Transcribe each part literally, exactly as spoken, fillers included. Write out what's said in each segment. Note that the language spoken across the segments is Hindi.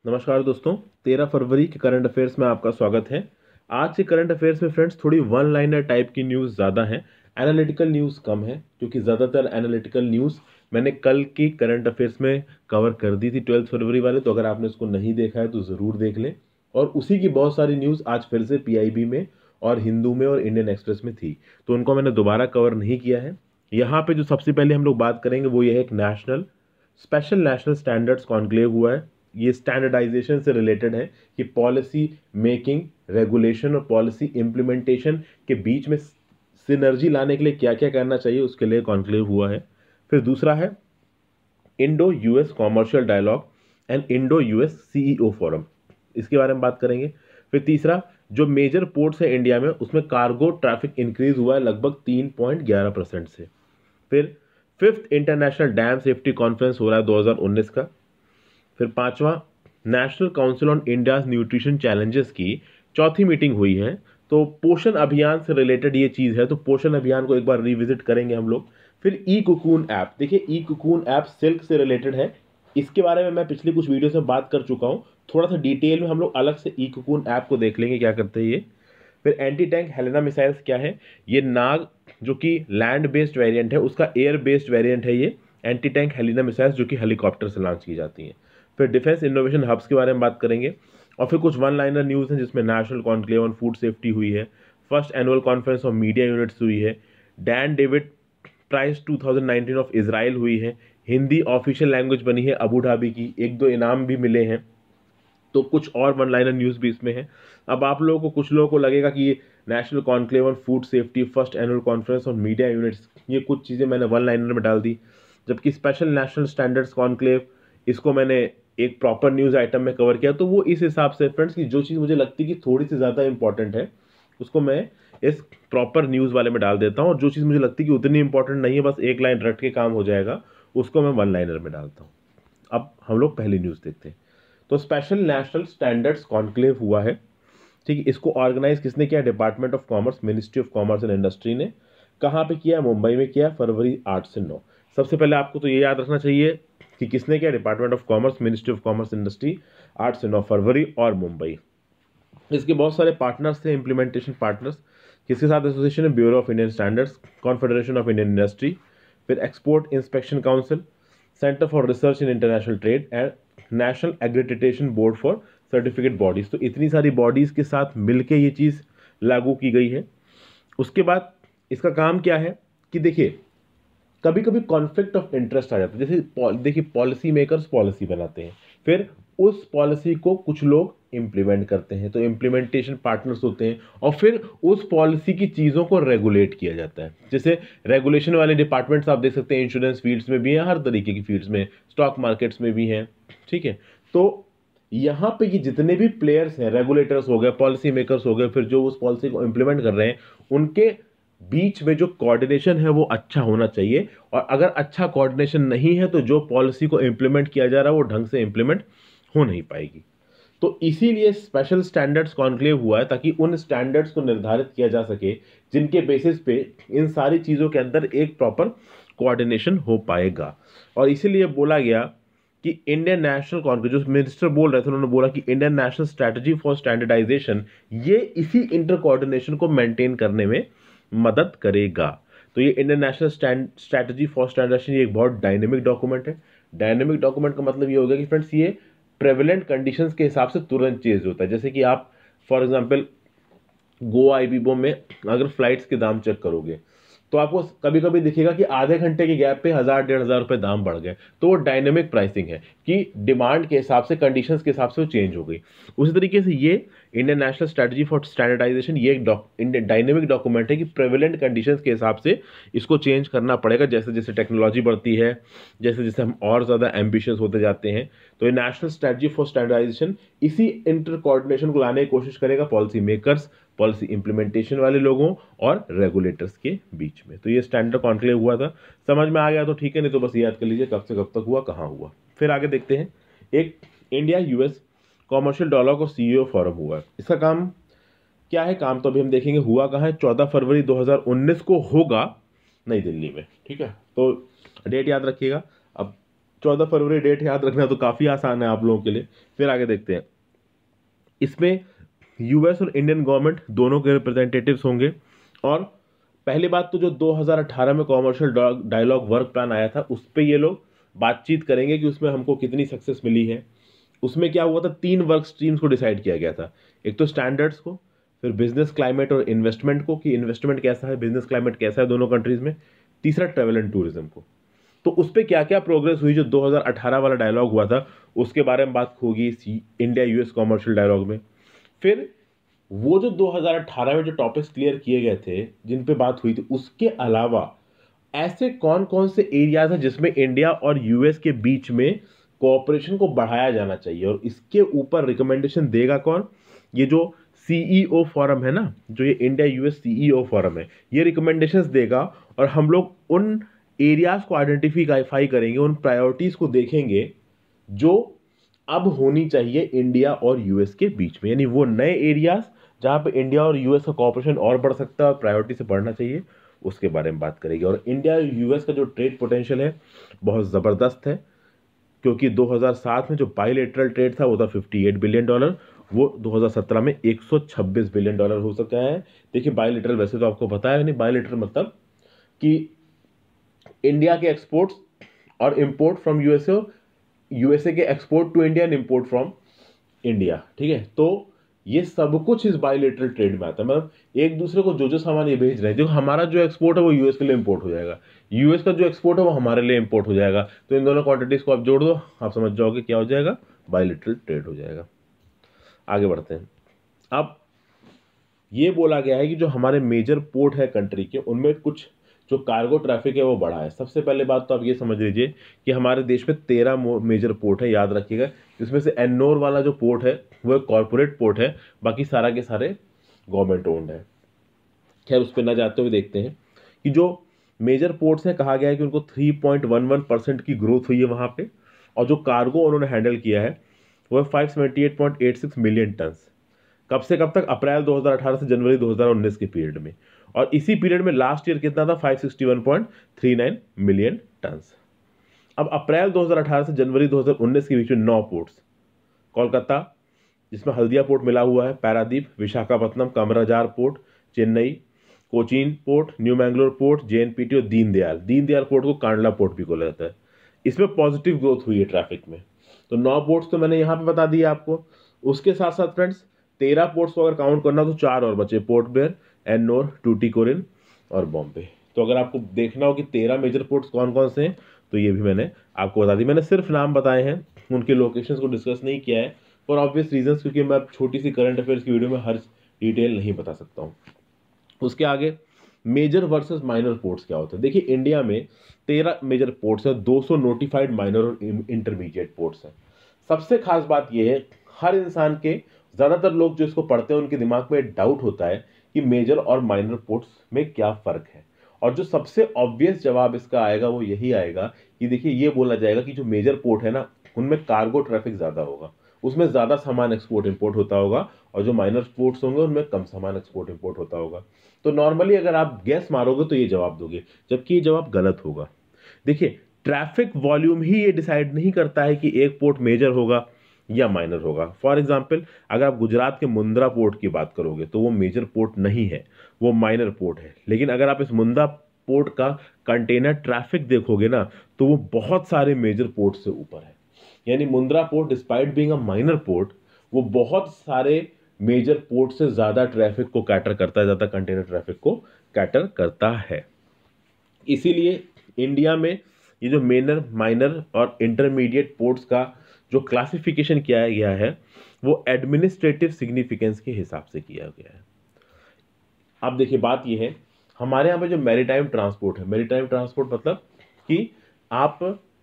नमस्कार दोस्तों, तेरह फरवरी के करंट अफेयर्स में आपका स्वागत है। आज के करंट अफेयर्स में फ्रेंड्स थोड़ी वन लाइनर टाइप की न्यूज़ ज़्यादा है, एनालिटिकल न्यूज़ कम है, क्योंकि ज़्यादातर एनालिटिकल न्यूज़ मैंने कल की करंट अफेयर्स में कवर कर दी थी ट्वेल्थ फरवरी वाले। तो अगर आपने उसको नहीं देखा है तो ज़रूर देख लें। और उसी की बहुत सारी न्यूज़ आज फिर से पी आई बी में और हिंदू में और इंडियन एक्सप्रेस में थी, तो उनको मैंने दोबारा कवर नहीं किया है। यहाँ पर जो सबसे पहले हम लोग बात करेंगे वो ये है एक national special national standards conclave हुआ है। ये स्टैंडर्डाइजेशन से रिलेटेड है कि पॉलिसी मेकिंग, रेगुलेशन और पॉलिसी इम्प्लीमेंटेशन के बीच में सिनर्जी लाने के लिए क्या क्या करना चाहिए, उसके लिए कॉन्क्लेव हुआ है। फिर दूसरा है Indo US commercial dialogue and Indo US CEO forum, इसके बारे में बात करेंगे। फिर तीसरा, जो मेजर पोर्ट्स है इंडिया में उसमें कार्गो ट्रैफिक इंक्रीज हुआ है लगभग तीन पॉइंट ग्यारह परसेंट से। फिर fifth international dam safety conference हो रहा है दो हज़ार उन्नीस का। फिर पांचवा, national council on India's nutrition challenges की चौथी मीटिंग हुई है। तो पोषण अभियान से रिलेटेड ये चीज़ है, तो पोषण अभियान को एक बार रिविजिट करेंगे हम लोग। फिर ई कुकून ऐप, देखिए ई कुकून ऐप सिल्क से रिलेटेड है, इसके बारे में मैं पिछली कुछ वीडियो में बात कर चुका हूँ। थोड़ा सा डिटेल में हम लोग अलग से ई कुकून ऐप को देख लेंगे क्या करते हैं ये। फिर एंटी टैंक हेलिना मिसाइल्स क्या है, ये नाग जो कि लैंड बेस्ड वेरिएंट है उसका एयर बेस्ड वेरिएंट है ये एंटी टैंक हेलिना मिसाइल्स, जो कि हेलीकॉप्टर से लॉन्च की जाती हैं। फिर डिफेंस इनोवेशन हब्स के बारे में बात करेंगे। और फिर कुछ वन लाइनर न्यूज़ हैं जिसमें national conclave on food safety हुई है, first annual conference of media units हुई है, Dan David prize two thousand nineteen of Israel हुई है, हिंदी ऑफिशियल लैंग्वेज बनी है अबू धाबी की, एक दो इनाम भी मिले हैं। तो कुछ और वन लाइनर न्यूज़ भी इसमें है। अब आप लोगों को, कुछ लोगों को लगेगा कि ये national conclave on food safety, first annual conference on media units, ये कुछ चीज़ें मैंने वन लाइनर में डाल दी, जबकि स्पेशल नेशनल स्टैंडर्ड्स कॉन्क्लेव इसको मैंने एक प्रॉपर न्यूज़ आइटम में कवर किया। तो वो इस हिसाब से फ्रेंड्स की जो चीज़ मुझे लगती है कि थोड़ी सी ज़्यादा इंपॉर्टेंट है उसको मैं इस प्रॉपर न्यूज़ वाले में डाल देता हूँ, और जो चीज़ मुझे लगती है कि उतनी इंपॉर्टेंट नहीं है, बस एक लाइन रट के काम हो जाएगा, उसको मैं वन लाइनर में डालता हूँ। अब हम लोग पहली न्यूज़ देखते हैं। तो स्पेशल नेशनल स्टैंडर्ड्स कॉन्क्लेव हुआ है, ठीक है। इसको ऑर्गेनाइज किसने किया? Department of commerce, ministry of commerce and industry ने। कहाँ पे किया? मुंबई में किया, फरवरी आठ से नौ। सबसे पहले आपको तो ये याद रखना चाहिए कि किसने किया? Department of commerce, ministry of commerce industry, आठ से नौ फरवरी, और मुंबई। इसके बहुत सारे पार्टनर्स थे, इंप्लीमेंटेशन पार्टनर्स। किसके साथ एसोसिएशन है? Bureau of Indian standards, confederation of Indian industry, फिर export inspection council, centre for research in international trade and national accreditation board for certificate bodies. तो इतनी सारी बॉडीज के साथ मिलके ये चीज़ लागू की गई है। उसके बाद इसका काम क्या है कि देखिए, कभी कभी कॉन्फ्लिक्ट ऑफ इंटरेस्ट आ जाता है। जैसे देखिए, पॉलिसी मेकर्स पॉलिसी बनाते हैं, फिर उस पॉलिसी को कुछ लोग इम्प्लीमेंट करते हैं, तो इम्प्लीमेंटेशन पार्टनर्स होते हैं, और फिर उस पॉलिसी की चीज़ों को रेगुलेट किया जाता है। जैसे रेगुलेशन वाले डिपार्टमेंट्स आप देख सकते हैं, इंश्योरेंस फील्ड्स में भी हैं, हर तरीके की फील्ड्स में, स्टॉक मार्केट्स में भी हैं, ठीक है। तो यहाँ पे ये जितने भी प्लेयर्स हैं, रेगुलेटर्स हो गए, पॉलिसी मेकर्स हो गए, फिर जो उस पॉलिसी को इम्प्लीमेंट कर रहे हैं, उनके बीच में जो कोऑर्डिनेशन है वो अच्छा होना चाहिए। और अगर अच्छा कोऑर्डिनेशन नहीं है तो जो पॉलिसी को इम्प्लीमेंट किया जा रहा है वो ढंग से इम्प्लीमेंट हो नहीं पाएगी। तो इसीलिए स्पेशल स्टैंडर्ड्स कॉन्क्लेव हुआ है, ताकि उन स्टैंडर्ड्स को निर्धारित किया जा सके जिनके बेसिस पे इन सारी चीज़ों के अंदर एक प्रॉपर कोऑर्डिनेशन हो पाएगा। और इसीलिए बोला गया कि इंडियन नेशनल कॉन्क्लेव, जो मिनिस्टर बोल रहे थे उन्होंने बोला कि Indian national strategy for standardisation, ये इसी इंटर कोऑर्डिनेशन को मेंटेन करने में मदद करेगा। तो ये Indian national strategy for standardisation ये एक बहुत डायनेमिक डॉक्यूमेंट है। डायनेमिक डॉक्यूमेंट का मतलब ये होगा कि फ्रेंड्स ये प्रेवलेंट कंडीशंस के हिसाब से तुरंत चेंज होता है। जैसे कि आप फॉर एग्जांपल गोवा आईबीबो में अगर फ्लाइट्स के दाम चेक करोगे तो आपको कभी कभी दिखेगा कि आधे घंटे के गैप पे हज़ार डेढ़ हज़ार रुपये दाम बढ़ गए। तो वो डायनेमिक प्राइसिंग है कि डिमांड के हिसाब से, कंडीशंस के हिसाब से वो चेंज हो गई। उसी तरीके से ये Indian national strategy for standardisation ये एक डायनेमिक डॉक्यूमेंट है कि प्रेवलेंट कंडीशंस के हिसाब से इसको चेंज करना पड़ेगा, जैसे जैसे टेक्नोलॉजी बढ़ती है, जैसे जैसे हम और ज़्यादा एम्बिशियस होते जाते हैं। तो ये नेशनल स्ट्रैटेजी फॉर स्टैंडर्डाइजेशन इसी इंटर कोऑर्डिनेशन को लाने की कोशिश करेगा, पॉलिसी मेकर्स, पॉलिसी इंप्लीमेंटेशन वाले लोगों और रेगुलेटर्स के बीच में। तो ये स्टैंडर्ड कॉन्क्लेव हुआ था। समझ में आ गया तो ठीक है, नहीं तो बस याद कर लीजिए कब से कब तक हुआ, कहाँ हुआ। फिर आगे देखते हैं, एक इंडिया यूएस कॉमर्शियल डायलॉग और सीईओ फोरम हुआ है। इसका काम क्या है? काम तो अभी हम देखेंगे। हुआ कहाँ है? चौदह फरवरी दो हज़ार उन्नीस को होगा नई दिल्ली में, ठीक है। तो डेट याद रखिएगा। अब चौदह फरवरी डेट याद रखना तो काफ़ी आसान है आप लोगों के लिए। फिर आगे देखते हैं, इसमें यूएस और इंडियन गवर्नमेंट दोनों के रिप्रेजेंटेटिव्स होंगे। और पहली बात तो जो दो हज़ार अठारह में कॉमर्शियल डायलॉग वर्क प्लान आया था उस पर ये लोग बातचीत करेंगे कि उसमें हमको कितनी सक्सेस मिली है। उसमें क्या हुआ था, तीन वर्क स्ट्रीम्स को डिसाइड किया गया था, एक तो स्टैंडर्ड्स को, फिर बिजनेस क्लाइमेट और इन्वेस्टमेंट को कि इन्वेस्टमेंट कैसा है, बिजनेस क्लाइमेट कैसा है दोनों कंट्रीज में, तीसरा ट्रैवल एंड टूरिज्म को। तो उस पर क्या क्या प्रोग्रेस हुई जो दो हज़ार अठारह वाला डायलॉग हुआ था उसके बारे में बात होगी इंडिया यूएस कॉमर्शियल डायलॉग में। फिर वो जो दो हज़ार अठारह में जो टॉपिक्स क्लियर किए गए थे जिन पे बात हुई थी, उसके अलावा ऐसे कौन कौन से एरियाज हैं जिसमें इंडिया और यूएस के बीच में कोऑपरेशन को बढ़ाया जाना चाहिए, और इसके ऊपर रिकमेंडेशन देगा कौन, ये जो सीईओ फोरम है ना, जो ये इंडिया यूएस सीईओ फोरम है, ये रिकमेंडेशंस देगा और हम लोग उन एरियाज को आइडेंटिफाई करेंगे, उन प्रायोरिटीज को देखेंगे जो अब होनी चाहिए इंडिया और यूएस के बीच में, यानी वो नए एरियाज जहां पे इंडिया और यूएस का कोऑपरेशन और बढ़ सकता है और प्रायोरिटी से बढ़ना चाहिए, उसके बारे में बात करेंगे। और इंडिया यूएस का जो ट्रेड पोटेंशियल है बहुत ज़बरदस्त है, क्योंकि दो हज़ार सात में जो बायलैटरल ट्रेड था वो था अट्ठावन बिलियन डॉलर, वो दो हज़ार सत्रह में एक सौ छब्बीस बिलियन डॉलर हो सका है। देखिए बायलैटरल वैसे तो आपको पता है, नहीं बायलैटरल मतलब कि इंडिया के एक्सपोर्ट्स और इंपोर्ट फ्रॉम यूएसए, यूएसए के export to India and import from India, ठीक है। तो ये सब कुछ इस बायलैटरल ट्रेड में आता है, मतलब एक दूसरे को जो जो सामान ये भेज रहे हैं, जो हमारा जो एक्सपोर्ट है वो यूएस के लिए इंपोर्ट हो जाएगा, यूएस का जो एक्सपोर्ट है वो हमारे लिए इंपोर्ट हो जाएगा। तो इन दोनों क्वांटिटीज को आप जोड़ दो, आप समझ जाओगे क्या हो जाएगा, बायलैटरल ट्रेड हो जाएगा। आगे बढ़ते हैं। अब ये बोला गया है कि जो हमारे मेजर पोर्ट है कंट्री के, उनमें कुछ जो कार्गो ट्रैफिक है वो बढ़ा है। सबसे पहले बात तो आप ये समझ लीजिए कि हमारे देश में तेरह मेजर पोर्ट है, याद रखिएगा। इसमें से एन्नोर वाला जो पोर्ट है वो एक कॉर्पोरेट पोर्ट है, बाकी सारा के सारे गवर्नमेंट ओन्ड है। खैर उस पर ना जाते हुए देखते हैं कि जो मेजर पोर्ट्स हैं, कहा गया है कि उनको three point one one percent की ग्रोथ हुई है वहाँ पे, और जो कार्गो उन्होंने हैंडल किया है वो है five seventy eight point eight six million tonnes. कब से कब तक, अप्रैल दो हज़ार अठारह से जनवरी दो हज़ार उन्नीस के पीरियड में। और इसी पीरियड में लास्ट ईयर कितना था, five sixty one point three nine million tonnes. अब अप्रैल दो हज़ार अठारह से जनवरी दो हज़ार उन्नीस के बीच में नौ पोर्ट्स, कोलकाता जिसमें हल्दिया पोर्ट मिला हुआ है, Paradip, Visakhapatnam, Kamarajar port, Chennai, Cochin port, new Mangalore port, JNPT और दीनदयाल। दीनदयाल पोर्ट को कांडला पोर्ट भी बोला जाता है। इसमें पॉजिटिव ग्रोथ हुई है ट्रैफिक में। तो नौ पोर्ट्स तो मैंने यहाँ पे बता दिया आपको। उसके साथ साथ फ्रेंड्स तेरह पोर्ट्स को अगर काउंट करना तो चार और बचे, पोर्ट ब्लेयर, एन्नोर, टूटिकोरिन और बॉम्बे। तो अगर आपको देखना हो कि तेरह मेजर पोर्ट्स कौन कौन से हैं तो ये भी मैंने आपको बता दी। मैंने सिर्फ नाम बताए हैं, उनके लोकेशंस को डिस्कस नहीं किया है फॉर ऑब्वियस रीजंस, क्योंकि मैं छोटी सी करंट अफेयर्स की वीडियो में हर डिटेल नहीं बता सकता हूँ। उसके आगे मेजर वर्सेस माइनर पोर्ट्स क्या होता है। देखिए इंडिया में तेरह मेजर पोर्ट्स हैं, दो सौ नोटिफाइड माइनर और इंटरमीडिएट पोर्ट्स हैं। सबसे खास बात यह है, हर इंसान के, ज़्यादातर लोग जो इसको पढ़ते हैं उनके दिमाग में डाउट होता है कि मेजर और माइनर पोर्ट्स में क्या फ़र्क है। और जो सबसे ऑब्वियस जवाब इसका आएगा वो यही आएगा कि देखिए ये बोला जाएगा कि जो मेजर पोर्ट है ना उनमें कार्गो ट्रैफिक ज़्यादा होगा, उसमें ज़्यादा सामान एक्सपोर्ट इंपोर्ट होता होगा, और जो माइनर पोर्ट्स होंगे उनमें कम सामान एक्सपोर्ट इंपोर्ट होता होगा। तो नॉर्मली अगर आप गैस मारोगे तो ये जवाब दोगे, जबकि ये जवाब गलत होगा। देखिए ट्रैफिक वॉल्यूम ही ये डिसाइड नहीं करता है कि एक पोर्ट मेजर होगा या माइनर होगा। फॉर एग्जाम्पल अगर आप गुजरात के मुंद्रा पोर्ट की बात करोगे तो वो मेजर पोर्ट नहीं है, वो माइनर पोर्ट है। लेकिन अगर आप इस मुंद्रा पोर्ट का कंटेनर ट्रैफिक देखोगे ना तो वो बहुत सारे मेजर पोर्ट से ऊपर है। यानी Mundra port despite being a minor port, वो बहुत सारे मेजर पोर्ट से ज़्यादा ट्रैफिक को कैटर करता है, ज़्यादा कंटेनर ट्रैफिक को कैटर करता है। इसीलिए इंडिया में ये जो मेजर, माइनर और इंटरमीडिएट पोर्ट्स का जो क्लासिफिकेशन किया गया है वो एडमिनिस्ट्रेटिव सिग्निफिकेंस के हिसाब से किया गया है। अब देखिए बात ये है, हमारे यहाँ पे जो मैरीटाइम ट्रांसपोर्ट है, मैरीटाइम ट्रांसपोर्ट मतलब कि आप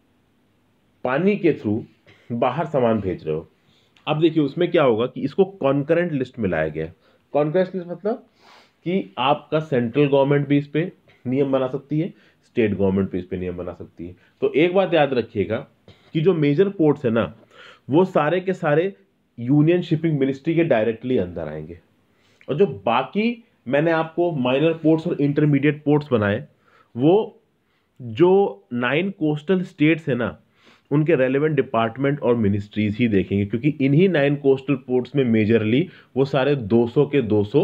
पानी के थ्रू बाहर सामान भेज रहे हो। अब देखिए उसमें क्या होगा कि इसको कॉन्करेंट लिस्ट में लाया गया है। कॉन्करेंट लिस्ट मतलब कि आपका सेंट्रल गवर्नमेंट भी इस पे नियम बना सकती है, स्टेट गवर्नमेंट भी इस पे नियम बना सकती है। तो एक बात याद रखिएगा कि जो मेजर पोर्ट्स है ना वो सारे के सारे यूनियन शिपिंग मिनिस्ट्री के डायरेक्टली अंदर आएंगे, और जो बाकी मैंने आपको माइनर पोर्ट्स और इंटरमीडिएट पोर्ट्स बनाए वो जो नाइन कोस्टल स्टेट्स है ना उनके रेलेवेंट डिपार्टमेंट और मिनिस्ट्रीज ही देखेंगे, क्योंकि इन्हीं नाइन कोस्टल पोर्ट्स में मेजरली वो सारे दो सौ के दो सौ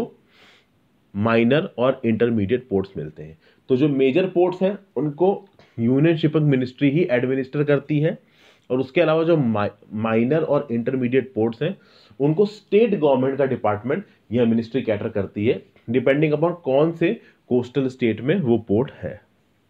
माइनर और इंटरमीडिएट पोर्ट्स मिलते हैं। तो जो मेजर पोर्ट्स हैं उनको यूनियन शिपिंग मिनिस्ट्री ही एडमिनिस्टर करती है, और उसके अलावा जो माइनर और इंटरमीडिएट पोर्ट्स हैं उनको स्टेट गवर्नमेंट का डिपार्टमेंट या मिनिस्ट्री कैटर करती है, डिपेंडिंग अपॉन कौन से कोस्टल स्टेट में वो पोर्ट है।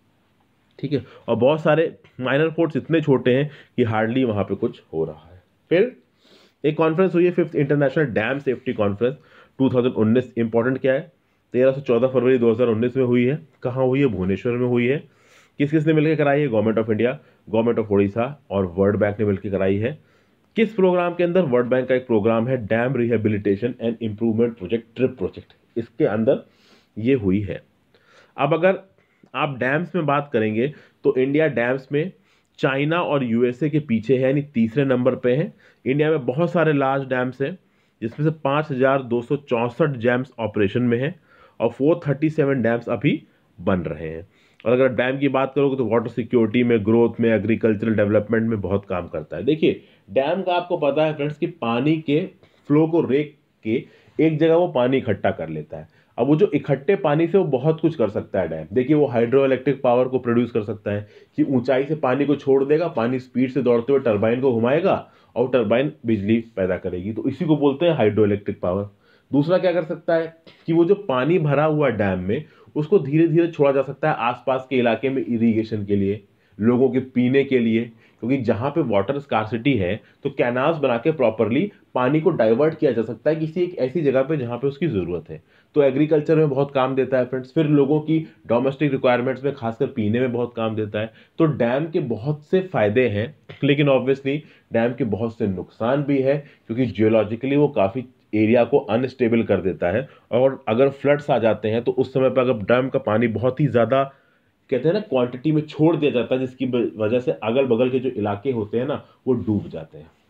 ठीक है, और बहुत सारे माइनर पोर्ट्स इतने छोटे हैं कि हार्डली वहां पे कुछ हो रहा है। फिर एक कॉन्फ्रेंस हुई है, fifth international dam safety conference दो हज़ार उन्नीस। इंपॉर्टेंट क्या है, तेरह से चौदह फरवरी दो हज़ार उन्नीस में हुई है। कहाँ हुई है? भुवनेश्वर में हुई है। किस किस ने मिलकर कराई है? Government of India, government of Orissa और वर्ल्ड बैंक ने मिलकर कराई है। किस प्रोग्राम के अंदर? वर्ल्ड बैंक का एक प्रोग्राम है dam rehabilitation and improvement project, DRIP project, इसके अंदर ये हुई है। अब अगर आप डैम्स में बात करेंगे तो इंडिया डैम्स में चाइना और यूएसए के पीछे है, यानी तीसरे नंबर पे है। इंडिया में बहुत सारे लार्ज डैम्स हैं, जिसमें से पाँच हजार दो सौ चौंसठ डैम्स ऑपरेशन में हैं और चार सौ सैंतीस डैम्स अभी बन रहे हैं। और अगर डैम की बात करोगे तो वाटर सिक्योरिटी में, ग्रोथ में, एग्रीकल्चरल डेवलपमेंट में बहुत काम करता है। देखिए डैम का आपको पता है फ्रेंड्स कि पानी के फ्लो को रेक के एक जगह वो पानी इकट्ठा कर लेता है। अब वो जो इकट्ठे पानी से वो बहुत कुछ कर सकता है डैम। देखिए वो हाइड्रो इलेक्ट्रिक पावर को प्रोड्यूस कर सकता है कि ऊंचाई से पानी को छोड़ देगा, पानी स्पीड से दौड़ते हुए टरबाइन को घुमाएगा और टरबाइन बिजली पैदा करेगी, तो इसी को बोलते हैं हाइड्रो इलेक्ट्रिक पावर। दूसरा क्या कर सकता है कि वो जो पानी भरा हुआ डैम में उसको धीरे धीरे छोड़ा जा सकता है आसपास के इलाके में इरिगेशन के लिए, लोगों के पीने के लिए, क्योंकि जहां पे वाटर स्कार्सिटी है तो कैनाल्स बना के प्रॉपरली पानी को डाइवर्ट किया जा सकता है किसी एक ऐसी जगह पे जहां पे उसकी जरूरत है। तो एग्रीकल्चर में बहुत काम देता है फ्रेंड्स। फिर लोगों की डोमेस्टिक रिक्वायरमेंट्स में खासकर पीने में बहुत काम देता है। तो डैम के बहुत से फायदे हैं, लेकिन ऑब्वियसली डैम के बहुत से नुकसान भी है, क्योंकि जियोलॉजिकली वो काफी एरिया को अनस्टेबल कर देता है। और अगर फ्लड्स आ जाते हैं तो उस समय पर अगर डैम का पानी बहुत ही ज्यादा कहते हैं ना क्वांटिटी में छोड़ दिया जाता है, जिसकी वजह से अगल बगल के जो इलाके होते हैं ना वो डूब जाते हैं।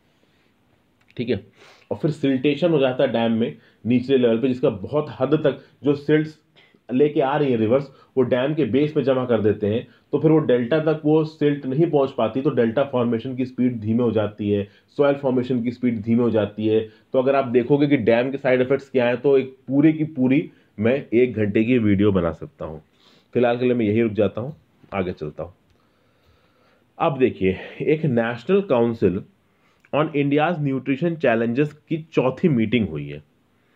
ठीक है, और फिर सिल्टेशन हो जाता है डैम में निचले लेवल पे, जिसका बहुत हद तक जो सिल्ट्स लेके आ रही है रिवर्स वो डैम के बेस में जमा कर देते हैं। तो फिर वो डेल्टा तक वो सिल्ट नहीं पहुंच पाती, तो डेल्टा फॉर्मेशन की स्पीड धीमे हो जाती है, सॉइल फॉर्मेशन की स्पीड धीमे हो जाती है। तो अगर आप देखोगे कि डैम के साइड इफेक्ट्स क्या है तो एक पूरी की पूरी मैं एक घंटे की वीडियो बना सकता हूं। फिलहाल के लिए मैं यही रुक जाता हूं, आगे चलता हूं। अब देखिए, एक national council on India's nutrition challenges की चौथी मीटिंग हुई है,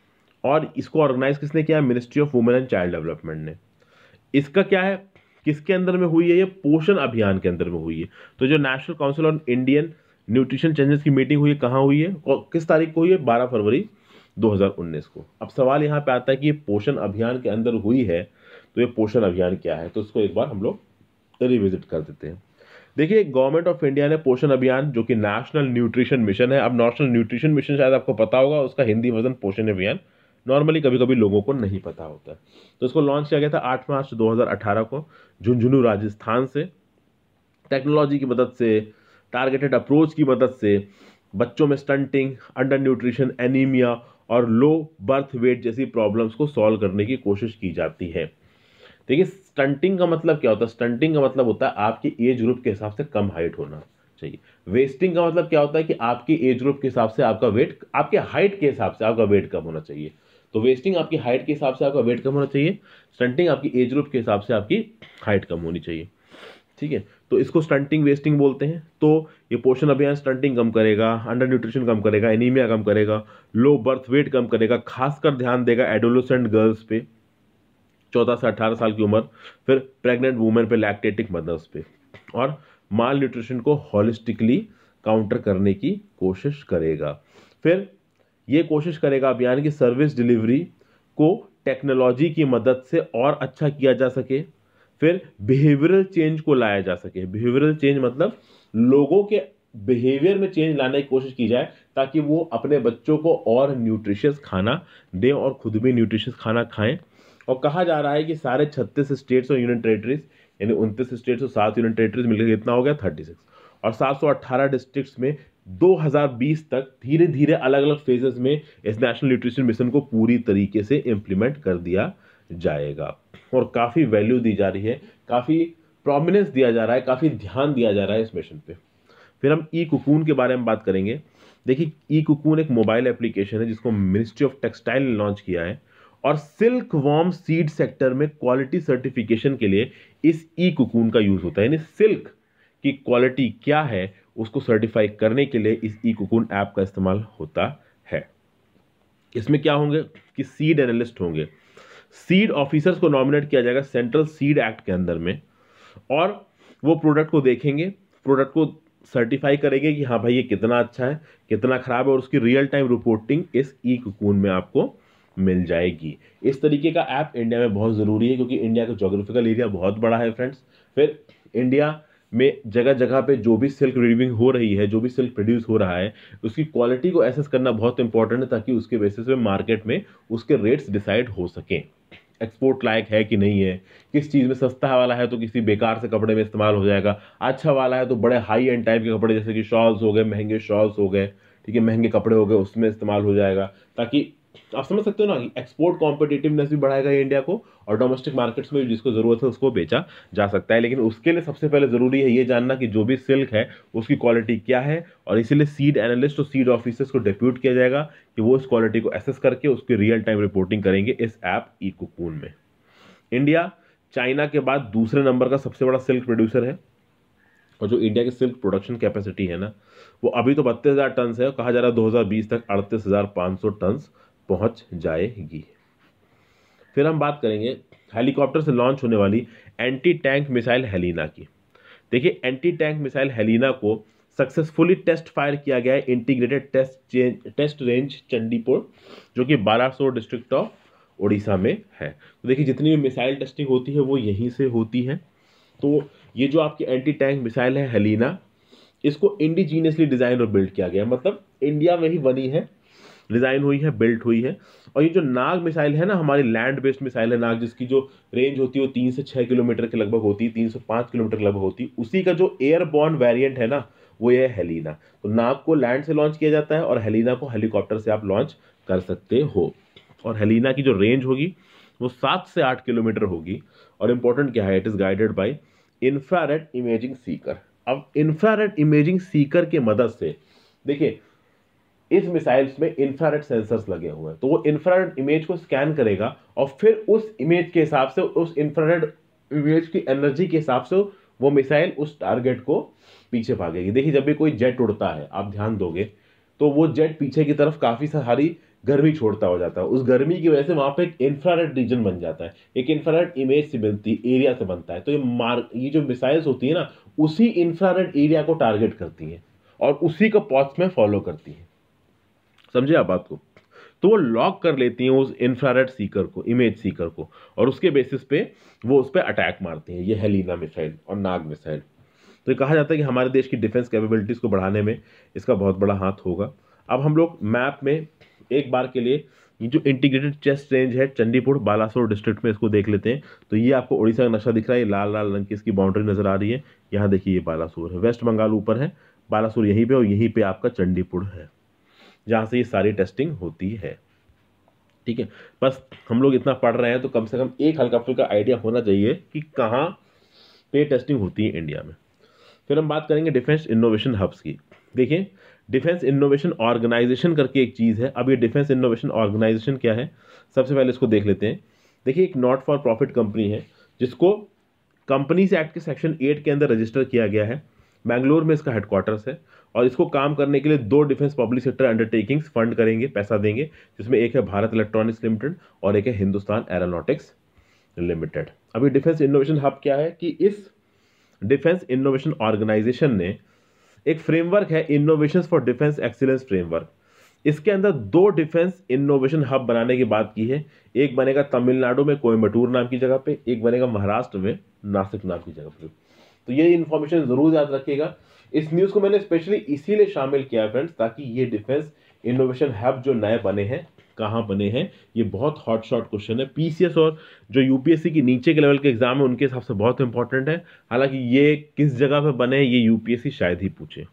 और इसको ऑर्गेनाइज किसने किया? Ministry of women and child development ने। इसका क्या है, किसके अंदर में हुई है? ये पोषण अभियान के अंदर में हुई है। तो जो national council on Indian nutrition changes की मीटिंग हुई है, कहाँ हुई है और किस तारीख को हुई है? बारह फरवरी दो हज़ार उन्नीस को। अब सवाल यहाँ पे आता है कि ये पोषण अभियान के अंदर हुई है, तो ये पोषण अभियान क्या है? तो इसको एक बार हम लोग रिविजिट कर देते हैं। देखिए, गवर्नमेंट ऑफ इंडिया ने पोषण अभियान, जो कि नेशनल न्यूट्रिशन मिशन है, अब नेशनल न्यूट्रिशन मिशन शायद आपको पता होगा, उसका हिंदी वर्जन पोषण अभियान नॉर्मली कभी कभी लोगों को नहीं पता होता है। तो इसको लॉन्च किया गया था आठ मार्च दो हज़ार अठारह को झुंझुनू राजस्थान से। टेक्नोलॉजी की मदद से, टारगेटेड अप्रोच की मदद से बच्चों में स्टंटिंग, अंडर न्यूट्रिशन, एनीमिया और लो बर्थ वेट जैसी प्रॉब्लम्स को सॉल्व करने की कोशिश की जाती है। देखिए, स्टंटिंग का मतलब क्या होता है? स्टंटिंग का मतलब होता है आपकी एज ग्रुप के हिसाब से कम हाइट होना चाहिए। वेस्टिंग का मतलब क्या होता है कि आपकी एज ग्रुप के हिसाब से आपका वेट, आपके हाइट के हिसाब से आपका वेट कम होना चाहिए। तो वेस्टिंग आपकी हाइट के हिसाब से आपका वेट कम होना चाहिए, स्टंटिंग आपकी एज ग्रुप के हिसाब से आपकी हाइट कम होनी चाहिए। ठीक है, तो इसको स्टंटिंग वेस्टिंग बोलते हैं। तो ये पोषण अभियान स्टंटिंग कम करेगा, अंडर न्यूट्रिशन कम करेगा, एनीमिया कम करेगा, लो बर्थ वेट कम करेगा, खासकर ध्यान देगा एडोलेसेंट गर्ल्स पे, चौदह से अठारह साल की उम्र, फिर प्रेग्नेंट वुमेन पे, लैक्टेटिक मदर्स पे, और माल न्यूट्रिशन को हॉलिस्टिकली काउंटर करने की कोशिश करेगा। फिर ये कोशिश करेगा अभियान की सर्विस डिलीवरी को टेक्नोलॉजी की मदद से और अच्छा किया जा सके। फिर बिहेवियरल चेंज को लाया जा सके। बिहेवियरल चेंज मतलब लोगों के बिहेवियर में चेंज लाने की कोशिश की जाए, ताकि वो अपने बच्चों को और न्यूट्रिशियस खाना दें और खुद भी न्यूट्रिशियस खाना खाएं। और कहा जा रहा है कि सारे छत्तीस स्टेट्स और यूनियन टेरिटरीज, यानी उनतीस स्टेट्स और सात यूनियन टेरिटरीज मिलकर कितना हो गया? छत्तीस, और सात सौ अठारह डिस्ट्रिक्ट्स में दो हज़ार बीस तक धीरे धीरे अलग अलग फेजेस में इस नेशनल न्यूट्रिशन मिशन को पूरी तरीके से इंप्लीमेंट कर दिया जाएगा। और काफ़ी वैल्यू दी जा रही है, काफ़ी प्रोमिनेंस दिया जा रहा है, काफ़ी ध्यान दिया जा रहा है इस मिशन पे। फिर हम ई कुकून के बारे में बात करेंगे। देखिए, ई कुकून एक मोबाइल एप्लीकेशन है जिसको मिनिस्ट्री ऑफ टेक्सटाइल ने लॉन्च किया है, और सिल्क वॉर्म सीड सेक्टर में क्वालिटी सर्टिफिकेशन के लिए इस ई कुकून का यूज होता है। यानी सिल्क की क्वालिटी क्या है उसको सर्टिफाई करने के लिए इस ई कुकून ऐप का इस्तेमाल होता है। इसमें क्या होंगे कि सीड एनालिस्ट होंगे, सीड ऑफिसर्स को नॉमिनेट किया जाएगा सेंट्रल सीड एक्ट के अंदर में, और वो प्रोडक्ट को देखेंगे, प्रोडक्ट को सर्टिफाई करेंगे कि हाँ भाई ये कितना अच्छा है, कितना खराब है, और उसकी रियल टाइम रिपोर्टिंग इस ई कुकून में आपको मिल जाएगी। इस तरीके का ऐप इंडिया में बहुत ज़रूरी है क्योंकि इंडिया का ज्योग्राफिकल एरिया बहुत बड़ा है फ्रेंड्स। फिर इंडिया में जगह जगह पे जो भी सिल्क वीविंग हो रही है, जो भी सिल्क प्रोड्यूस हो रहा है, उसकी क्वालिटी को एसेस करना बहुत इंपॉर्टेंट है ताकि उसके बेसिस पे मार्केट में उसके रेट्स डिसाइड हो सकें। एक्सपोर्ट लायक है कि नहीं है, किस चीज़ में सस्ता वाला है तो किसी बेकार से कपड़े में इस्तेमाल हो जाएगा, अच्छा वाला है तो बड़े हाई एंड टाइप के कपड़े जैसे कि शॉल्स हो गए, महंगे शॉल्स हो गए, ठीक है, महंगे कपड़े हो गए, उसमें इस्तेमाल हो जाएगा। ताकि आप समझ सकते हो ना कि एक्सपोर्ट कॉम्पिटिटिवनेस भी बढ़ाएगा ये इंडिया को, और डोमेस्टिक मार्केट्स में जिसको ज़रूरत है उसको बेचा जा सकता है। लेकिन उसके लिए सबसे पहले ज़रूरी है ये जानना कि जो भी सिल्क है उसकी क्वालिटी क्या है, और इसीलिए सीड एनालिस्ट और सीड ऑफिसर्स को डिप्यूट किया जाएगा कि वो इस क्वालिटी को एसेस करके उसकी रियल टाइम रिपोर्टिंग करेंगे इस ऐप ई कुकून में। इंडिया चाइना के बाद दूसरे नंबर का सबसे बड़ा सिल्क प्रोड्यूसर है, और जो इंडिया की सिल्क प्रोडक्शन कैपेसिटी है ना वो अभी तो बत्तीस हज़ार टन है, कहा जा रहा है दो हज़ार बीस तक अड़तीस हज़ार पाँच सौ टन पहुंच जाएगी। फिर हम बात करेंगे हेलीकॉप्टर से लॉन्च होने वाली एंटी टैंक मिसाइल हेलिना की। देखिए, एंटी टैंक मिसाइल हेलिना को सक्सेसफुली टेस्ट फायर किया गया है integrated test test range Chandipur, जो कि बालासोर डिस्ट्रिक्ट ऑफ उड़ीसा में है। तो देखिए, जितनी भी मिसाइल टेस्टिंग होती है वो यहीं से होती है। तो ये जो आपकी एंटी टैंक मिसाइल है हेलिना, इसको इंडिजीनियसली डिज़ाइन और बिल्ड किया गया है, मतलब इंडिया में ही बनी है, डिज़ाइन हुई है, बिल्ट हुई है। और ये जो नाग मिसाइल है ना, हमारी लैंड बेस्ड मिसाइल है नाग, जिसकी जो रेंज होती है वो तीन से छः किलोमीटर के लगभग होती है, तीन से पाँच किलोमीटर लगभग होती है, उसी का जो एयरबॉर्न वेरिएंट है ना वो ये है हेलिना। तो नाग को लैंड से लॉन्च किया जाता है और हेलिना को हेलीकॉप्टर से आप लॉन्च कर सकते हो। और हेलिना की जो रेंज होगी वो सात से आठ किलोमीटर होगी, और इम्पोर्टेंट क्या है, it is guided by infrared imaging seeker. अब इंफ्रारेड इमेजिंग सीकर की मदद से देखिए इस मिसाइल्स में इंफ्रारेड सेंसर्स लगे हुए हैं, तो वो इंफ्रारेड इमेज को स्कैन करेगा और फिर उस इमेज के हिसाब से, उस इंफ्रारेड इमेज की एनर्जी के हिसाब से वो मिसाइल उस टारगेट को पीछे भागेगी। देखिए, जब भी कोई जेट उड़ता है आप ध्यान दोगे तो वो जेट पीछे की तरफ काफ़ी सारी गर्मी छोड़ता हो जाता है, उस गर्मी की वजह से वहाँ पे एक इंफ्रारेड रीजन बन जाता है, एक इंफ्रारेड इमेज से बनती एरिया से बनता है। तो ये मार ये जो मिसाइल्स होती है ना उसी इंफ्रारेड एरिया को टारगेट करती हैं और उसी को पॉथ में फॉलो करती हैं। समझे आप बात को? तो वो लॉक कर लेती हैं उस इंफ्रारेड सीकर को, इमेज सीकर को, और उसके बेसिस पे वो उस पर अटैक मारती हैं, ये हेलिना मिसाइल और नाग मिसाइल। तो ये कहा जाता है कि हमारे देश की डिफेंस कैपेबिलिटीज़ को बढ़ाने में इसका बहुत बड़ा हाथ होगा। अब हम लोग मैप में एक बार के लिए ये जो इंटीग्रेटेड चेस्ट रेंज है चंडीपुर बालासोर डिस्ट्रिक्ट में, इसको देख लेते हैं। तो ये आपको उड़ीसा का नक्शा दिख रहा है, लाल लाल रंग की इसकी बाउंड्री नजर आ रही है। यहाँ देखिए ये बालासोर है, वेस्ट बंगाल ऊपर है, बालासोर यहीं पे, और यहीं पे आपका चंडीपुर है जहाँ से ये सारी टेस्टिंग होती है। ठीक है, बस हम लोग इतना पढ़ रहे हैं तो कम से कम एक हल्का फुल्का आइडिया होना चाहिए कि कहाँ पे टेस्टिंग होती है इंडिया में। फिर हम बात करेंगे डिफेंस इनोवेशन हब्स की। देखिए, डिफेंस इनोवेशन ऑर्गेनाइजेशन करके एक चीज़ है। अब ये डिफेंस इनोवेशन ऑर्गेनाइजेशन क्या है, सबसे पहले इसको देख लेते हैं। देखिए, एक नॉट फॉर प्रॉफिट कंपनी है जिसको कंपनीज एक्ट के सेक्शन एट के अंदर रजिस्टर किया गया है। बेंगलोर में इसका हेडक्वार्टर्स है, और इसको काम करने के लिए दो defence public sector undertakings fund करेंगे, पैसा देंगे, जिसमें एक है भारत इलेक्ट्रॉनिक्स लिमिटेड और एक है हिंदुस्तान एरोनॉटिक्स लिमिटेड। अभी डिफेंस इनोवेशन हब क्या है कि इस डिफेंस इनोवेशन ऑर्गेनाइजेशन ने एक फ्रेमवर्क है, innovations for defence excellence framework. इसके अंदर दो डिफेंस इनोवेशन हब बनाने की बात की है। एक बनेगा तमिलनाडु में कोयम्बटूर नाम की जगह पे, एक बनेगा महाराष्ट्र में नासिक नाम की जगह पे। तो ये इन्फॉर्मेशन जरूर याद रखिएगा। इस न्यूज़ को मैंने स्पेशली इसीलिए शामिल किया फ्रेंड्स, ताकि ये डिफेंस इनोवेशन हब जो नए बने हैं कहाँ बने हैं, ये बहुत हॉट शॉट क्वेश्चन है। पीसीएस और जो यूपीएससी की नीचे के लेवल के एग्जाम है उनके हिसाब से बहुत इंपॉर्टेंट है। हालांकि ये किस जगह पे बने ये यूपीएससी शायद ही पूछे,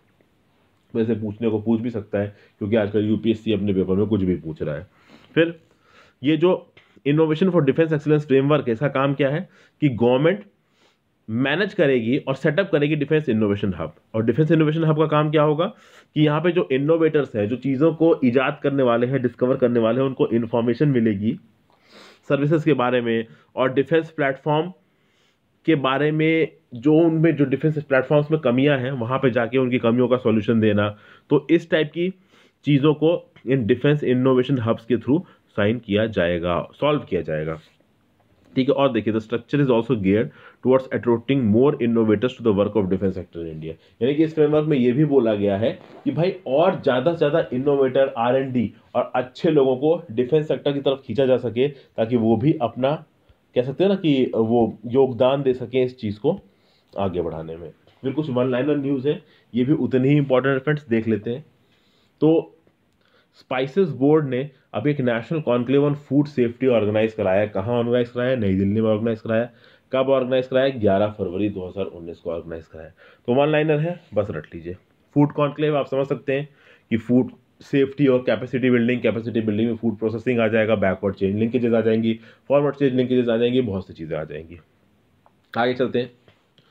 वैसे पूछने को पूछ भी सकता है क्योंकि आजकल यूपीएससी अपने पेपर में कुछ भी पूछ रहा है। फिर ये जो innovation for defence excellence framework है, इसका काम क्या है कि गवर्नमेंट मैनेज करेगी और सेटअप करेगी डिफेंस इनोवेशन हब। और डिफेंस इनोवेशन हब का काम क्या होगा कि यहाँ पे जो इनोवेटर्स हैं, जो चीज़ों को ईजाद करने वाले हैं, डिस्कवर करने वाले हैं, उनको इन्फॉर्मेशन मिलेगी सर्विसेज के बारे में और डिफेंस प्लेटफॉर्म के बारे में, जो उनमें जो डिफेंस प्लेटफॉर्म्स में कमियां हैं वहाँ पे जाके उनकी कमियों का सॉल्यूशन देना। तो इस टाइप की चीज़ों को इन डिफेंस इनोवेशन हब्स के थ्रू साइन किया जाएगा, सॉल्व किया जाएगा। ठीक है। और देखिए, the structure is also geared towards attracting more innovators to the work of defence sector in India. यानी कि इस फ्रेमवर्क में ये भी बोला गया है कि भाई और ज़्यादा से ज़्यादा इनोवेटर, आर एंड डी और अच्छे लोगों को डिफेंस सेक्टर की तरफ खींचा जा सके, ताकि वो भी अपना, कह सकते हैं ना कि वो योगदान दे सकें इस चीज़ को आगे बढ़ाने में। फिर कुछ वन लाइनर न्यूज़ है, ये भी उतनी ही इंपॉर्टेंट है फ्रेंड्स, देख लेते हैं। तो स्पाइसेस बोर्ड ने अभी एक national conclave on food safety organise कराया। कहाँ ऑर्गेनाइज कराया? नई दिल्ली में ऑर्गेनाइज कराया। कब ऑर्गेनाइज कराया? ग्यारह फरवरी दो हज़ार उन्नीस को ऑर्गेनाइज कराया। तो वन लाइनर है, बस रट लीजिए। फूड कॉन्क्लेव आप समझ सकते हैं कि फूड सेफ्टी और कैपेसिटी बिल्डिंग, कैपेसिटी बिल्डिंग में फूड प्रोसेसिंग आ जाएगा, बैकवर्ड चेन लिंकेजेस आ जाएंगी, फॉरवर्ड चेन लिंकेजेस आ जाएंगी, बहुत सी चीज़ें आ जाएंगी। आगे चलते हैं।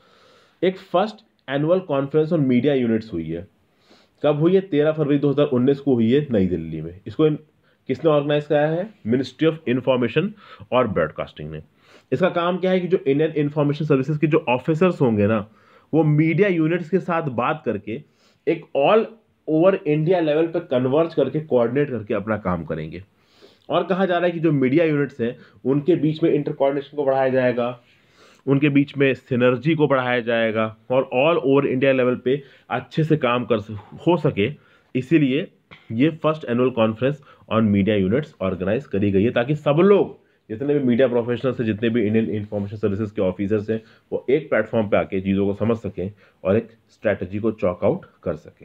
एक first annual conference on media units हुई है। कब हुई है? तेरह फरवरी दो हज़ार उन्नीस को हुई है नई दिल्ली में। इसको किसने ऑर्गेनाइज कराया है? मिनिस्ट्री ऑफ इंफॉर्मेशन और ब्रॉडकास्टिंग ने। इसका काम क्या है कि जो इंडियन इंफॉर्मेशन सर्विसेज के जो ऑफिसर्स होंगे ना, वो मीडिया यूनिट्स के साथ बात करके एक ऑल ओवर इंडिया लेवल पे कन्वर्ज करके, कोऑर्डिनेट करके अपना काम करेंगे। और कहा जा रहा है कि जो मीडिया यूनिट्स हैं उनके बीच में इंटर कोऑर्डिनेशन को बढ़ाया जाएगा, उनके बीच में सिनर्जी को बढ़ाया जाएगा और ऑल ओवर इंडिया लेवल पे अच्छे से काम कर हो सके। इसीलिए ये first annual conference on media units organise करी गई है, ताकि सब लोग, जितने भी मीडिया प्रोफेशनल्स हैं, जितने भी इंडियन इंफॉर्मेशन सर्विसेज के ऑफिसर्स हैं, वो एक प्लेटफॉर्म पे आके चीज़ों को समझ सकें और एक स्ट्रैटेजी को चॉक आउट कर सकें।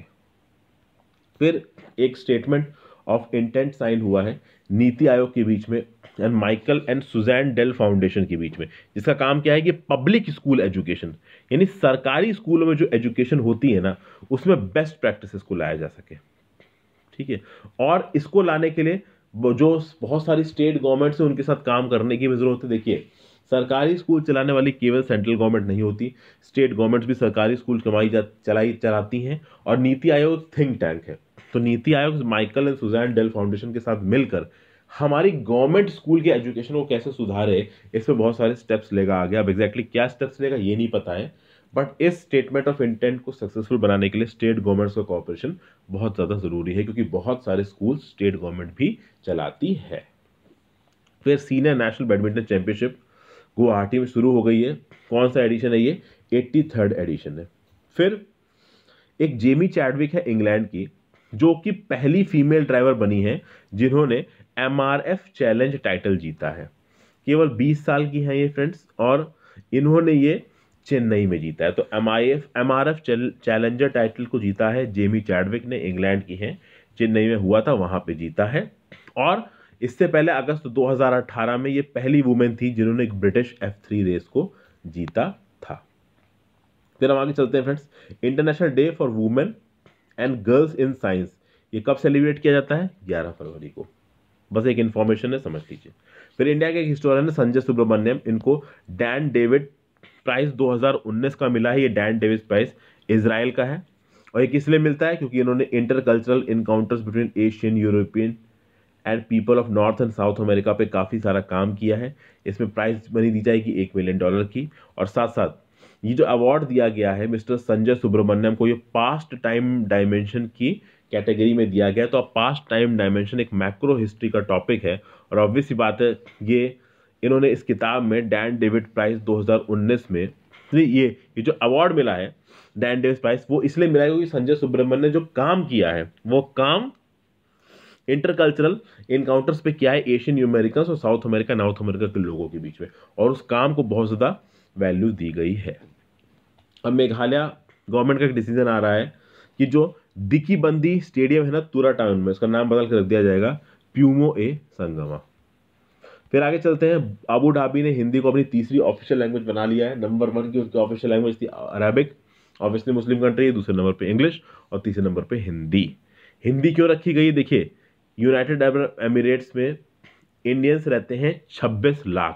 फिर एक स्टेटमेंट ऑफ इंटेंट साइन हुआ है नीति आयोग के बीच में and Michael and Susan Dell Foundation के बीच में, जिसका काम क्या है कि पब्लिक स्कूल एजुकेशन, यानी सरकारी स्कूलों में जो एजुकेशन होती है ना, उसमें बेस्ट प्रैक्टिसेस को लाया जा सके। ठीक है। और इसको लाने के लिए जो बहुत सारी स्टेट गवर्नमेंट्स है उनके साथ काम करने की भी जरूरत है। देखिए, सरकारी स्कूल चलाने वाली केवल सेंट्रल गवर्नमेंट नहीं होती, स्टेट गवर्नमेंट्स भी सरकारी स्कूल कमाई जा चलाई चलाती हैं। और नीति आयोग थिंक टैंक है, तो NITI Aayog Michael and Susan Dell Foundation के साथ मिलकर हमारी गवर्नमेंट स्कूल के एजुकेशन को कैसे सुधारे, इस पर बहुत सारे स्टेप्स लेगा आगे। अब एग्जैक्टली क्या स्टेप्स लेगा ये नहीं पता है, बट इस स्टेटमेंट ऑफ इंटेंट को सक्सेसफुल बनाने के लिए स्टेट गवर्नमेंट्स का कोऑपरेशन बहुत ज़्यादा ज़रूरी है, क्योंकि बहुत सारे स्कूल स्टेट गवर्नमेंट भी चलाती है। फिर senior national badminton championship Guwahati में शुरू हो गई है। कौन सा एडिशन है ये? एट्टी थर्ड एडिशन है। फिर एक जेमी चैडविक है इंग्लैंड की, जो कि पहली फीमेल ड्राइवर बनी है जिन्होंने M R F challenge title जीता है। केवल बीस साल की हैं ये फ्रेंड्स, और इन्होंने ये चेन्नई में जीता है। तो M I F M R F challenger title को जीता है जेमी चैडविक ने, इंग्लैंड की हैं, चेन्नई में हुआ था, वहां पे जीता है। और इससे पहले अगस्त दो हज़ार अठारह में ये पहली वुमेन थी जिन्होंने एक ब्रिटिश एफ थ्री रेस को जीता था। फिर हम आगे चलते हैं friends. International day for women and girls in science, ये कब सेलिब्रेट किया जाता है? ग्यारह फरवरी को। बस एक इंफॉर्मेशन है, समझ लीजिए। फिर इंडिया के एक हिस्टोरियन है संजय सुब्रमण्यम, इनको डैन डेविड प्राइज दो हज़ार उन्नीस का मिला है। ये डैन डेविड प्राइज इजराइल का है, और ये किस लिए मिलता है? क्योंकि इन्होंने intercultural encounters between Asian, European and people of North and South America पे काफ़ी सारा काम किया है। इसमें प्राइज मनी दी जाएगी एक मिलियन डॉलर की। और साथ साथ ये जो अवार्ड दिया गया है मिस्टर संजय सुब्रमण्यम को, ये पास्ट टाइम डायमेंशन की कैटेगरी में दिया गया है। तो अब पास्ट टाइम डायमेंशन एक मैक्रो हिस्ट्री का टॉपिक है, और ऑब्वियस सी बात है ये इन्होंने इस किताब में डैन डेविड प्राइज दो हज़ार उन्नीस में ये ये जो अवार्ड मिला है डैन डेविड प्राइज, वो इसलिए मिला है क्योंकि संजय सुब्रमण्यम ने जो काम किया है वो काम इंटरकल्चरल इनकाउंटर्स पे किया है एशियन अमेरिकन और साउथ अमेरिका, नॉर्थ अमेरिका के लोगों के बीच में, और उस काम को बहुत ज़्यादा वैल्यू दी गई है। अब मेघालय गवर्नमेंट का एक डिसीजन आ रहा है कि जो दिकी बंदी स्टेडियम है ना तुरा टाउन में, उसका नाम बदल कर रख दिया जाएगा प्यूमो ए संगमा। फिर आगे चलते हैं। अबू धाबी ने हिंदी को अपनी तीसरी ऑफिशियल लैंग्वेज बना लिया है। नंबर वन की उसकी ऑफिशियल लैंग्वेज थी अरबिक, ऑब्वियसली मुस्लिम कंट्री, दूसरे नंबर पे इंग्लिश और तीसरे नंबर पे हिंदी। हिंदी क्यों रखी गई? देखिए, यूनाइटेड अरब एमिरेट्स में इंडियंस रहते हैं छब्बीस लाख,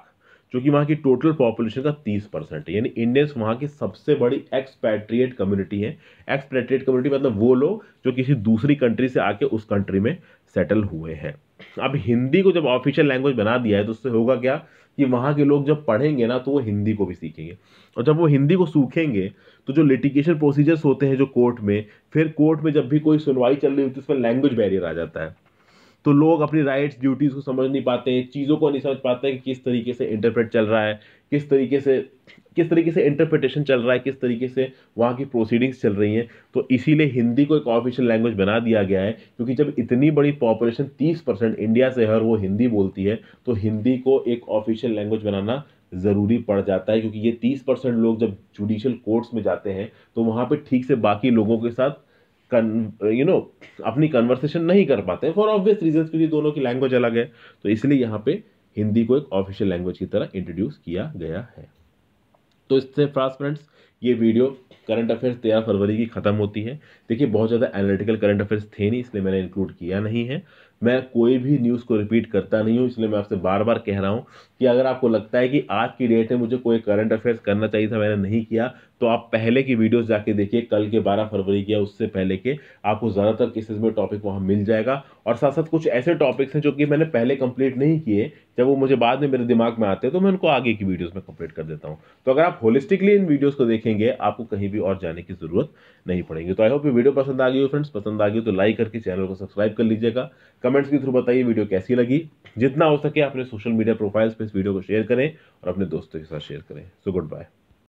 जो कि वहाँ की टोटल पॉपुलेशन का तीस परसेंट है। यानी इंडियंस वहाँ की सबसे बड़ी एक्सपैट्रिएट कम्युनिटी है। एक्सपैट्रिएट कम्युनिटी मतलब वो लोग जो किसी दूसरी कंट्री से आके उस कंट्री में सेटल हुए हैं। अब हिंदी को जब ऑफिशियल लैंग्वेज बना दिया है तो उससे होगा क्या कि वहाँ के लोग जब पढ़ेंगे ना तो वो हिंदी को भी सीखेंगे, और जब वो हिंदी को सीखेंगे तो जो लिटिगेशन प्रोसीजर्स होते हैं जो कोर्ट में, फिर कोर्ट में जब भी कोई सुनवाई चल रही होती है उसमें लैंग्वेज बैरियर आ जाता है। तो लोग अपनी राइट्स ड्यूटीज को समझ नहीं पाते हैं, चीज़ों को नहीं समझ पाते हैं कि किस तरीके से इंटरप्रेट चल रहा है, किस तरीके से किस तरीके से इंटरप्रिटेशन चल रहा है, किस तरीके से वहाँ की प्रोसीडिंग्स चल रही हैं। तो इसीलिए हिंदी को एक ऑफिशियल लैंग्वेज बना दिया गया है, क्योंकि जब इतनी बड़ी पॉपुलेशन तीस परसेंट इंडिया से हर वो हिंदी बोलती है तो हिंदी को एक ऑफिशियल लैंग्वेज बनाना ज़रूरी पड़ जाता है। क्योंकि ये तीस परसेंट लोग जब जुडिशियल कोर्ट्स में जाते हैं तो वहाँ पे ठीक से बाकी लोगों के साथ यू नो अपनी कन्वर्सेशन नहीं कर पाते फॉर ऑब्वियस रीजंस, क्योंकि दोनों की लैंग्वेज अलग है। तो इसलिए यहाँ पे हिंदी को एक ऑफिशियल लैंग्वेज की तरह इंट्रोड्यूस किया गया है। तो इससे फास्ट फ्रेंड्स ये वीडियो करंट अफेयर्स तेरह फरवरी की खत्म होती है। देखिए बहुत ज़्यादा एनालिटिकल करंट अफेयर्स थे नहीं, इसलिए मैंने इंक्लूड किया नहीं है। मैं कोई भी न्यूज़ को रिपीट करता नहीं हूँ, इसलिए मैं आपसे बार बार कह रहा हूँ कि अगर आपको लगता है कि आज की डेट में मुझे कोई करंट अफेयर्स करना चाहिए था, मैंने नहीं किया, तो आप पहले की वीडियोस जाके देखिए, कल के बारह फरवरी के या उससे पहले के, आपको ज़्यादातर केसेस में टॉपिक वहाँ मिल जाएगा। और साथ साथ कुछ ऐसे टॉपिक्स हैं जो कि मैंने पहले कंप्लीट नहीं किए, जब वो मुझे बाद में मेरे दिमाग में आते हैं तो मैं उनको आगे की वीडियोस में कंप्लीट कर देता हूँ। तो अगर आप होलिस्टिकली इन वीडियोस को देखेंगे आपको कहीं भी और जाने की जरूरत नहीं पड़ेगी। तो आई होप ये वीडियो पसंद आ गई हो फ्रेंड्स, पसंद आ गई तो लाइक करके चैनल को सब्सक्राइब कर लीजिएगा। कमेंट्स के थ्रू बताइए वीडियो कैसी लगी। जितना हो सके अपने सोशल मीडिया प्रोफाइल्स पे इस वीडियो को शेयर करें और अपने दोस्तों के साथ शेयर करें। So good bye.